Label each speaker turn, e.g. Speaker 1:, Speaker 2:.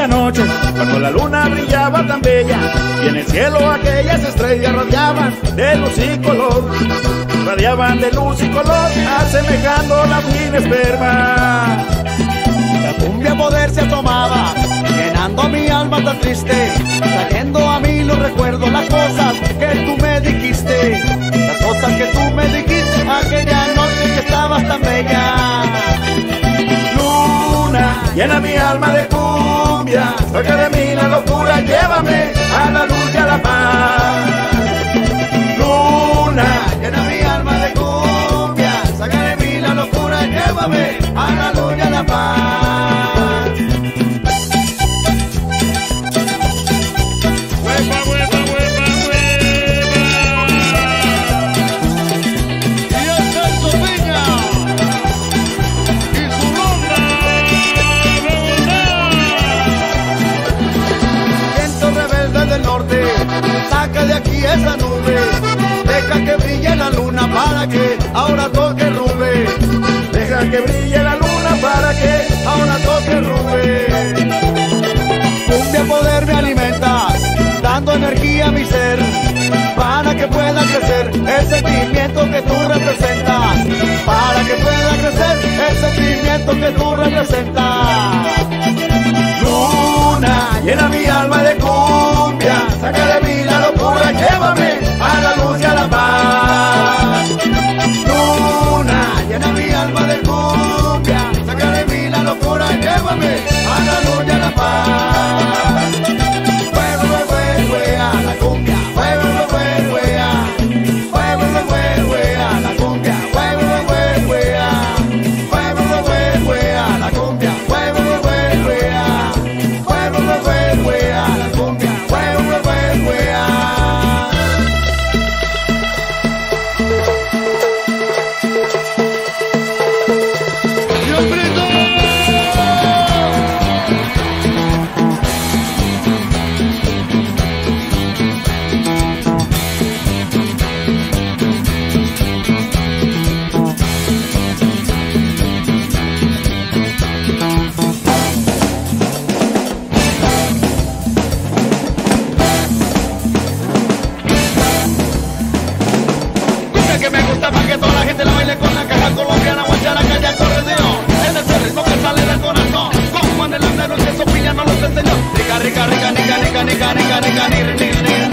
Speaker 1: aquella noche, cuando la luna brillaba tan bella, y en el cielo aquellas estrellas radiaban de luz y color, radiaban de luz y color, asemejando la fina esperma.
Speaker 2: La cumbia poder se asomaba, llenando mi alma tan triste, trayendo a mí los recuerdos, las cosas que tú me dijiste, las cosas que tú me dijiste aquella noche que estabas tan bella.
Speaker 1: Luna, llena mi alma de cumbia, saca de mí la locura, llévame a la luz y a la paz. Luna,
Speaker 2: Llena mi alma de cumbia, saca de mí la locura, llévame a la luz y a la paz.
Speaker 3: ¡Huepa, huepa, huepa, huepa!
Speaker 2: Y esta es su piña
Speaker 3: ¡Y su ronda!
Speaker 2: viento rebelde del norte, saca de aquí esa nube, deja que brille la luna para que ahora toque Rubén.
Speaker 1: deja que brille la luna para que
Speaker 2: Ahora toque Rubén. Cumbia poder me alimentas, dando energía a mi ser, para que pueda crecer el sentimiento que tú representas, para que pueda crecer el sentimiento que tú representas.
Speaker 1: Luna, llena mi alma de cumbia, saca de mí la locura, llévame a la luz y a la paz.
Speaker 2: Luna, llena mi alma de cumbia, saca de mí la locura, llévame a la luz y a la paz. Fuego, fuego, fuego, a la cumbia, fuego, fuego, fuego, fuego, fuego, a la cumbia, fuego, fuego, fuego, fuego, fuego, a la cumbia, fuego, fuego, fuego, fuego, fuego, a la cumbia, fuego, fuego, fuego. Cumbia que me gusta para que toda la gente la baile con la caja colombiana, guacharaca y acordeón. Es el ritmo que sale del corazón. Con Juan el Andero que eso pilla no los enseñó. Rica, rica, rica, rica, rica, rica, rica, rica, rica, rica, rica.